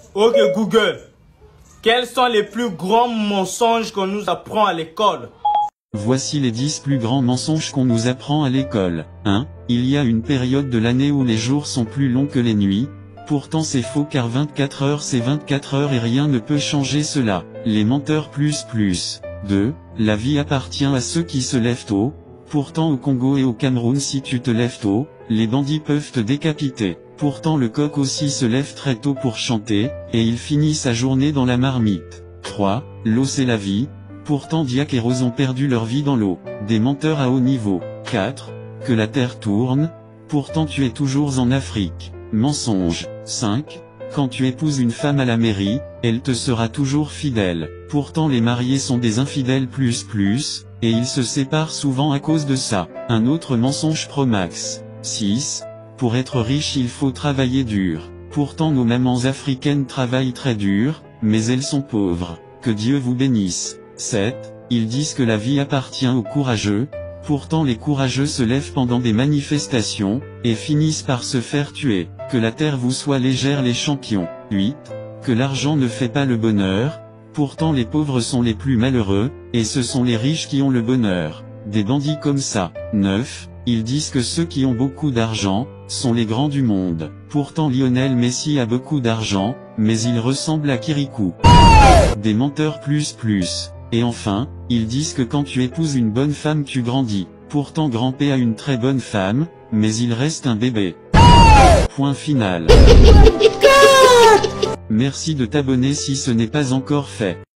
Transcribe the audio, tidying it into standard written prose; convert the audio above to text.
Ok Google, quels sont les plus grands mensonges qu'on nous apprend à l'école? Voici les 10 plus grands mensonges qu'on nous apprend à l'école. 1. Il y a une période de l'année où les jours sont plus longs que les nuits. Pourtant c'est faux car 24 heures c'est 24 heures et rien ne peut changer cela. Les menteurs plus. 2. La vie appartient à ceux qui se lèvent tôt. Pourtant au Congo et au Cameroun si tu te lèves tôt, les bandits peuvent te décapiter. Pourtant le coq aussi se lève très tôt pour chanter, et il finit sa journée dans la marmite. 3. L'eau c'est la vie. Pourtant Diak et Rose ont perdu leur vie dans l'eau. Des menteurs à haut niveau. 4. Que la terre tourne. Pourtant tu es toujours en Afrique. Mensonge. 5. Quand tu épouses une femme à la mairie, elle te sera toujours fidèle. Pourtant les mariés sont des infidèles plus, et ils se séparent souvent à cause de ça. Un autre mensonge pro max. 6. Pour être riche il faut travailler dur. Pourtant nos mamans africaines travaillent très dur, mais elles sont pauvres. Que Dieu vous bénisse. 7. Ils disent que la vie appartient aux courageux. Pourtant les courageux se lèvent pendant des manifestations, et finissent par se faire tuer. Que la terre vous soit légère les champions. 8. Que l'argent ne fait pas le bonheur. Pourtant les pauvres sont les plus malheureux, et ce sont les riches qui ont le bonheur. Des bandits comme ça. 9. Ils disent que ceux qui ont beaucoup d'argent, sont les grands du monde. Pourtant Lionel Messi a beaucoup d'argent, mais il ressemble à Kirikou. Des menteurs plus. Et enfin, ils disent que quand tu épouses une bonne femme tu grandis. Pourtant Grand P a une très bonne femme, mais il reste un bébé. Point final. Merci de t'abonner si ce n'est pas encore fait.